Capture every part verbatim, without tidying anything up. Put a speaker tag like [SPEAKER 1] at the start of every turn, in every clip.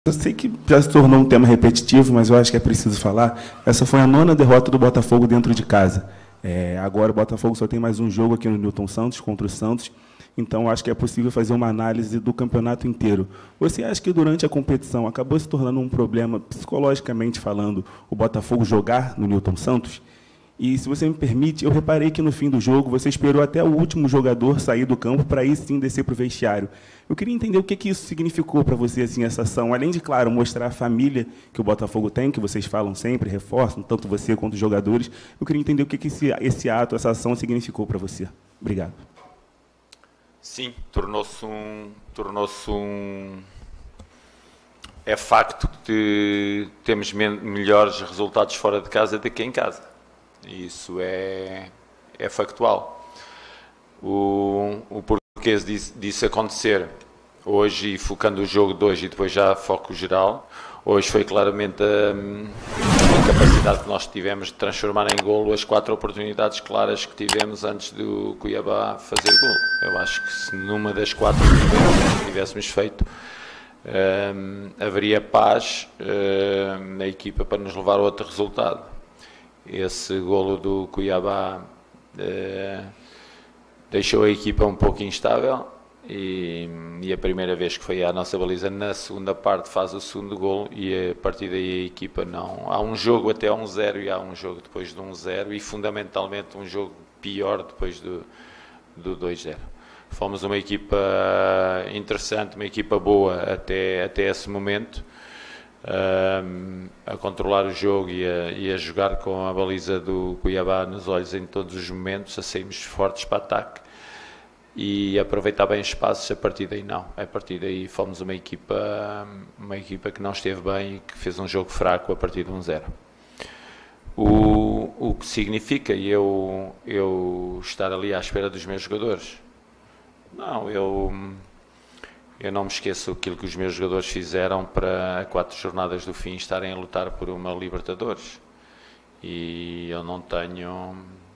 [SPEAKER 1] Eu sei que já se tornou um tema repetitivo, mas eu acho que é preciso falar. Essa foi a nona derrota do Botafogo dentro de casa. É, agora o Botafogo só tem mais um jogo aqui no Newton Santos, contra o Santos. Então, acho que é possível fazer uma análise do campeonato inteiro. Você acha que durante a competição acabou se tornando um problema, psicologicamente falando, o Botafogo jogar no Newton Santos? E, se você me permite, eu reparei que no fim do jogo você esperou até o último jogador sair do campo para aí sim descer para o vestiário. Eu queria entender o que, que isso significou para você, assim, essa ação, além de, claro, mostrar a família que o Botafogo tem, que vocês falam sempre, reforçam, tanto você quanto os jogadores. Eu queria entender o que, que esse, esse ato, essa ação significou para você. Obrigado.
[SPEAKER 2] Sim, tornou-se um, tornou-se um... É facto que temos melhores resultados fora de casa do que em casa. Isso é, é factual. O, o português disso, disso acontecer hoje, focando o jogo de hoje e depois já foco geral, hoje foi claramente a, a capacidade que nós tivemos de transformar em golo as quatro oportunidades claras que tivemos antes do Cuiabá fazer golo. Eu acho que se numa das quatro que tivéssemos feito, um, haveria paz um, na equipa para nos levar a outro resultado. Esse golo do Cuiabá uh, deixou a equipa um pouco instável e, e a primeira vez que foi à nossa baliza na segunda parte faz o segundo golo e a partir daí a equipa não... Há um jogo até um zero e há um jogo depois de um zero e fundamentalmente um jogo pior depois do, do dois zero. Fomos uma equipa interessante, uma equipa boa até, até esse momento. Um, a controlar o jogo e a, e a jogar com a baliza do Cuiabá nos olhos em todos os momentos, a sairmos fortes para ataque e aproveitar bem os espaços. A partir daí não, a partir daí fomos uma equipa, uma equipa que não esteve bem e que fez um jogo fraco a partir de um zero. O, o que significa eu, eu estar ali à espera dos meus jogadores? Não, eu... Eu não me esqueço aquilo que os meus jogadores fizeram para a quatro jornadas do fim estarem a lutar por uma Libertadores. E eu não tenho,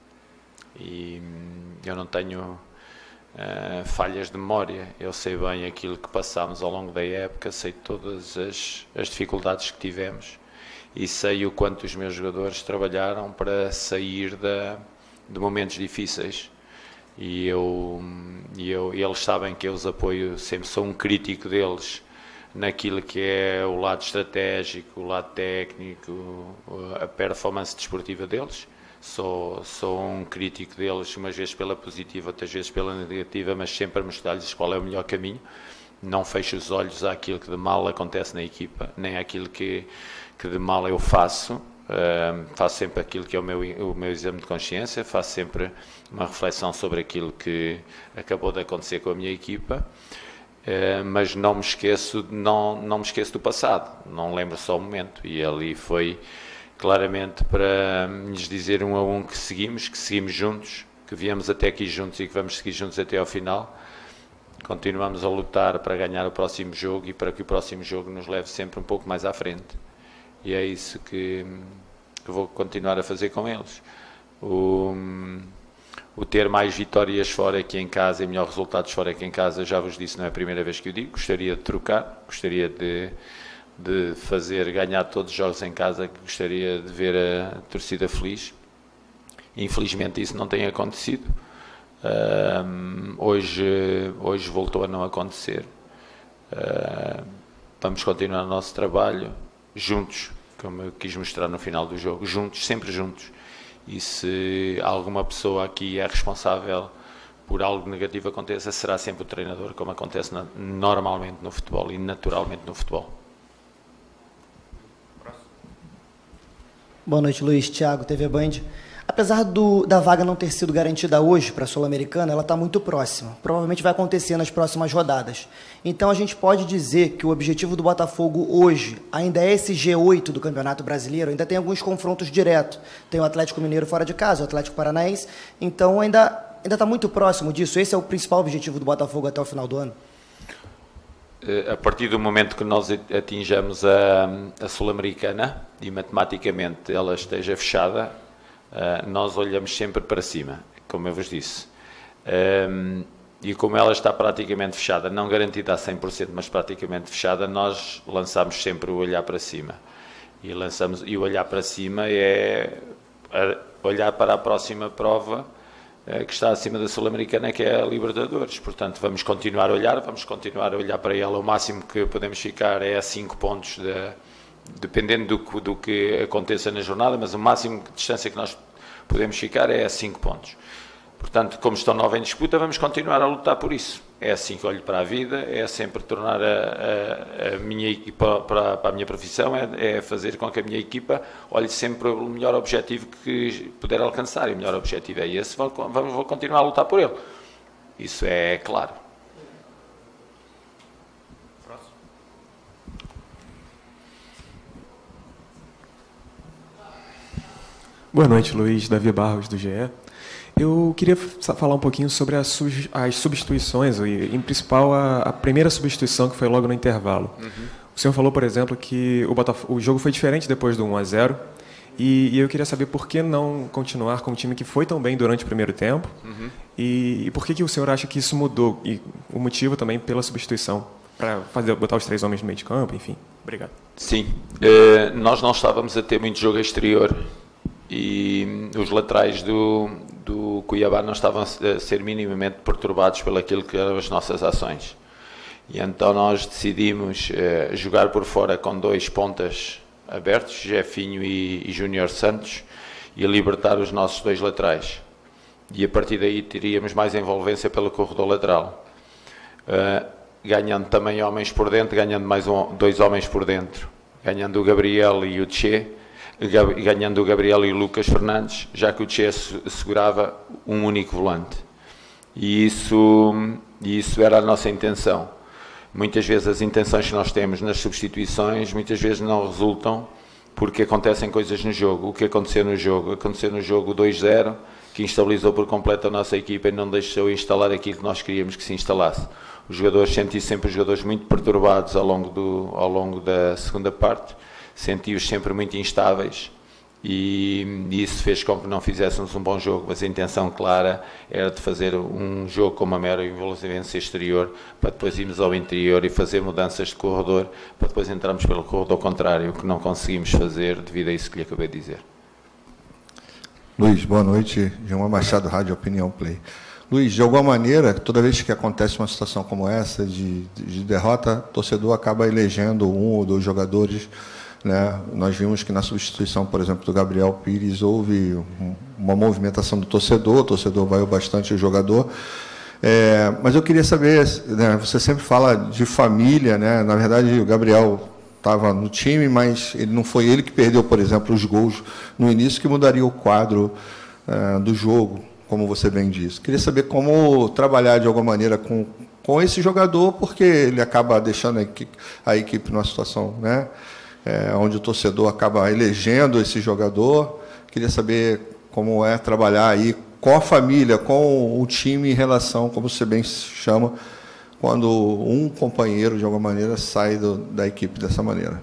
[SPEAKER 2] e eu não tenho uh, falhas de memória. Eu sei bem aquilo que passámos ao longo da época, sei todas as, as dificuldades que tivemos e sei o quanto os meus jogadores trabalharam para sair da, de momentos difíceis. E eu, eu, eles sabem que eu os apoio, sempre sou um crítico deles naquilo que é o lado estratégico, o lado técnico, a performance desportiva deles. Sou, sou um crítico deles, umas vezes pela positiva, outras vezes pela negativa, mas sempre a mostrar-lhes qual é o melhor caminho. Não fecho os olhos àquilo que de mal acontece na equipa, nem àquilo que, que de mal eu faço. Uh, faço sempre aquilo que é o meu, o meu exame de consciência, faço sempre uma reflexão sobre aquilo que acabou de acontecer com a minha equipa, uh, mas não me esqueço, não, não me esqueço do passado, não lembro só o momento, e ali foi claramente para lhes dizer um a um que seguimos, que seguimos juntos, que viemos até aqui juntos e que vamos seguir juntos até ao final. Continuamos a lutar para ganhar o próximo jogo e para que o próximo jogo nos leve sempre um pouco mais à frente. E é isso que, que vou continuar a fazer com eles. O, o ter mais vitórias fora que em casa e melhores resultados fora que em casa, já vos disse, não é a primeira vez que eu digo. Gostaria de trocar, gostaria de, de fazer ganhar todos os jogos em casa, gostaria de ver a torcida feliz. Infelizmente isso não tem acontecido. Um, hoje, hoje voltou a não acontecer. Uh, vamos continuar o nosso trabalho juntos, como eu quis mostrar no final do jogo, juntos, sempre juntos. E se alguma pessoa aqui é responsável por algo negativo aconteça, será sempre o treinador, como acontece na, normalmente no futebol e naturalmente no futebol.
[SPEAKER 3] Boa noite, Luiz. Thiago, T V Band. Apesar do, da vaga não ter sido garantida hoje para a Sul-Americana, ela está muito próxima. Provavelmente vai acontecer nas próximas rodadas. Então, a gente pode dizer que o objetivo do Botafogo hoje ainda é esse G oito do Campeonato Brasileiro. Ainda tem alguns confrontos diretos. Tem o Atlético Mineiro fora de casa, o Atlético Paranaense. Então, ainda ainda está muito próximo disso. Esse é o principal objetivo do Botafogo até o final do ano?
[SPEAKER 2] A partir do momento que nós atinjamos a, a Sul-Americana e matematicamente ela esteja fechada, Uh, nós olhamos sempre para cima, como eu vos disse. Um, e como ela está praticamente fechada, não garantida a cem por cento, mas praticamente fechada, nós lançamos sempre o olhar para cima. E, lançamos, e o olhar para cima é olhar para a próxima prova que está acima da Sul-Americana, que é a Libertadores. Portanto, vamos continuar a olhar, vamos continuar a olhar para ela. O máximo que podemos ficar é a cinco pontos, de, dependendo do, do que aconteça na jornada, mas o máximo de distância que nós podemos ficar é a cinco pontos. Portanto, como estão nove em disputa, vamos continuar a lutar por isso. É assim que olho para a vida, é sempre tornar a, a, a minha equipa, para, para a minha profissão, é, é fazer com que a minha equipa olhe sempre para o melhor objetivo que puder alcançar, e o melhor objetivo é esse, vou, vou continuar a lutar por ele. Isso é claro.
[SPEAKER 4] Próximo. Boa noite, Luiz. Davi Barros, do G E. Eu queria falar um pouquinho sobre as, as substituições, e em principal a, a primeira substituição, que foi logo no intervalo. Uhum. O senhor falou, por exemplo, que o, Botafogo, o jogo foi diferente depois do um a zero, e, e eu queria saber por que não continuar com um time que foi tão bem durante o primeiro tempo, uhum. e, e por que, que o senhor acha que isso mudou, e o motivo também pela substituição, para fazer botar os três homens no meio de campo, enfim. Obrigado.
[SPEAKER 2] Sim, uh, nós não estávamos a ter muito jogo exterior, e os laterais do, do Cuiabá não estavam a ser minimamente perturbados pelo aquilo que eram as nossas ações. E então nós decidimos eh, jogar por fora com dois pontas abertos, Jefinho e, e Júnior Santos, e libertar os nossos dois laterais. E a partir daí teríamos mais envolvência pelo corredor lateral. Uh, ganhando também homens por dentro, ganhando mais um, dois homens por dentro, ganhando o Gabriel e o Tchê, ganhando o Gabriel e o Lucas Fernandes, já que o Tchê segurava um único volante. E isso, isso era a nossa intenção. Muitas vezes as intenções que nós temos nas substituições, muitas vezes não resultam, porque acontecem coisas no jogo. O que aconteceu no jogo? Aconteceu no jogo dois zero, que instabilizou por completo a nossa equipa e não deixou instalar aquilo que nós queríamos que se instalasse. Os jogadores, senti sempre os jogadores muito perturbados ao longo, do, ao longo da segunda parte, senti-os sempre muito instáveis, e isso fez com que não fizéssemos um bom jogo, mas a intenção clara era de fazer um jogo com uma mera envolvência exterior, para depois irmos ao interior e fazer mudanças de corredor, para depois entrarmos pelo corredor contrário, o que não conseguimos fazer devido a isso que lhe acabei de dizer.
[SPEAKER 5] Luiz, boa noite. João Machado, Rádio Opinião Play. Luiz, de alguma maneira, toda vez que acontece uma situação como essa, de, de derrota, o torcedor acaba elegendo um ou dois jogadores, né? Nós vimos que na substituição, por exemplo, do Gabriel Pires, houve uma movimentação do torcedor, o torcedor vaiou bastante o jogador. É, mas eu queria saber, né, você sempre fala de família, né? Na verdade, o Gabriel estava no time, mas ele não foi ele que perdeu, por exemplo, os gols no início, que mudaria o quadro é, do jogo, como você bem disse. Queria saber como trabalhar de alguma maneira com, com esse jogador, porque ele acaba deixando a equipe, a equipe numa situação, né? É, onde o torcedor acaba elegendo esse jogador. Queria saber como é trabalhar aí com a família, com o time em relação, como você bem chama, quando um companheiro, de alguma maneira, sai do, da equipe dessa maneira.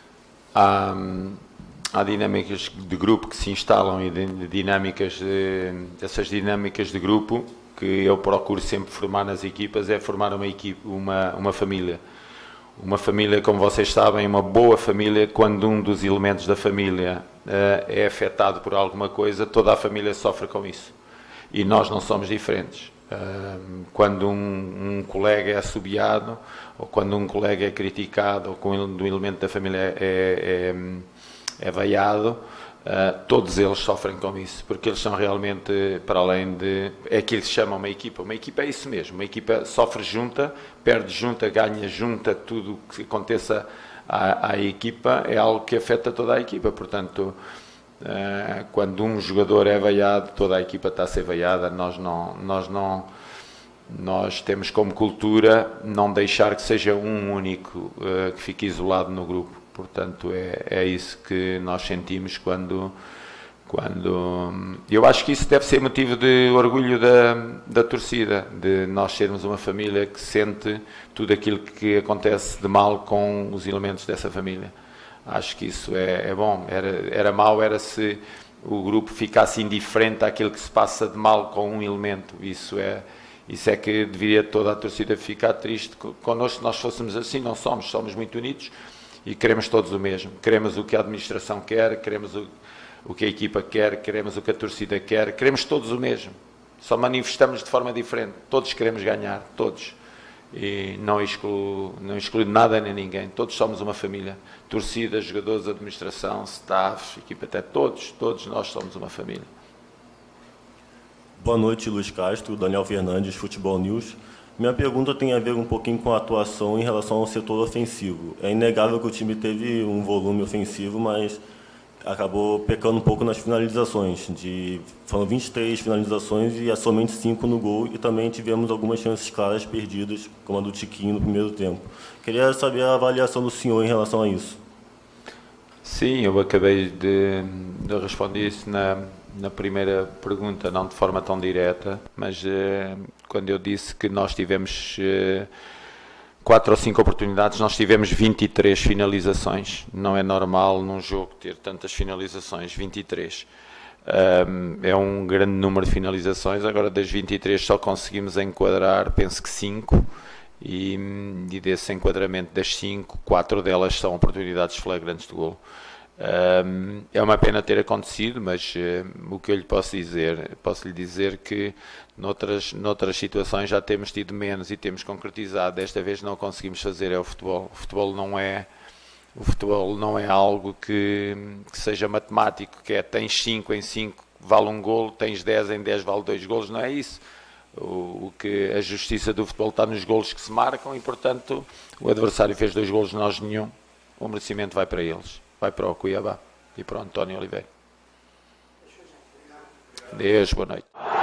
[SPEAKER 2] Há, há dinâmicas de grupo que se instalam, e de, de dinâmicas de, essas dinâmicas de grupo que eu procuro sempre formar nas equipas, é formar uma, equipe, uma, uma família. Uma família, como vocês sabem, uma boa família, quando um dos elementos da família uh, é afetado por alguma coisa, toda a família sofre com isso. E nós não somos diferentes. Uh, quando um, um colega é assobiado, ou quando um colega é criticado, ou quando um elemento da família é, é, é vaiado, uh, todos eles sofrem com isso, porque eles são realmente, para além de... é aquilo que se chama uma equipa. Uma equipa é isso mesmo. Uma equipa sofre junta, perde junta, ganha junta, tudo o que aconteça à, à equipa é algo que afeta toda a equipa. Portanto, uh, quando um jogador é vaiado, toda a equipa está a ser vaiada. Nós não, nós não, nós temos como cultura não deixar que seja um único uh, que fique isolado no grupo. Portanto, é, é isso que nós sentimos quando, quando... Eu acho que isso deve ser motivo de orgulho da, da torcida, de nós sermos uma família que sente tudo aquilo que acontece de mal com os elementos dessa família. Acho que isso é, é bom. Era, era mau, era se o grupo ficasse indiferente àquilo que se passa de mal com um elemento. Isso é, Isso é que deveria toda a torcida ficar triste connosco se nós fôssemos assim. Não somos, somos muito unidos e queremos todos o mesmo. Queremos o que a administração quer, queremos o, o que a equipa quer, queremos o que a torcida quer, queremos todos o mesmo. Só manifestamos de forma diferente. Todos queremos ganhar, todos. E não excluo, não excluo nada nem ninguém. Todos somos uma família. Torcida, jogadores, administração, staff, equipa, até todos, todos nós somos uma família.
[SPEAKER 6] Boa noite, Luiz Castro, Daniel Fernandes, Futebol News. Minha pergunta tem a ver um pouquinho com a atuação em relação ao setor ofensivo. É inegável que o time teve um volume ofensivo, mas acabou pecando um pouco nas finalizações. De, foram vinte e três finalizações e somente cinco no gol, e também tivemos algumas chances claras perdidas, como a do Tiquinho no primeiro tempo. Queria saber a avaliação do senhor em relação a isso.
[SPEAKER 2] Sim, eu acabei de, de responder isso na, na primeira pergunta, não de forma tão direta, mas eh, quando eu disse que nós tivemos eh, quatro ou cinco oportunidades, nós tivemos vinte e três finalizações. Não é normal num jogo ter tantas finalizações, vinte e três. Um, é um grande número de finalizações. Agora, das vinte e três só conseguimos enquadrar, penso que cinco, e, e desse enquadramento das cinco, quatro delas são oportunidades flagrantes de golo. Um, é uma pena ter acontecido, mas uh, o que eu lhe posso dizer, posso lhe dizer que noutras, noutras situações já temos tido menos e temos concretizado. Desta vez não conseguimos fazer, é o futebol. O futebol não é, o futebol não é algo que, que seja matemático, que é tens cinco em cinco vale um golo, tens dez em dez vale dois golos, não é isso. O, o que a justiça do futebol está nos golos que se marcam e, portanto, o adversário fez dois golos, nós nenhum, o merecimento vai para eles. Vai para o Cuiabá e para o António Oliveira. Deus, boa noite.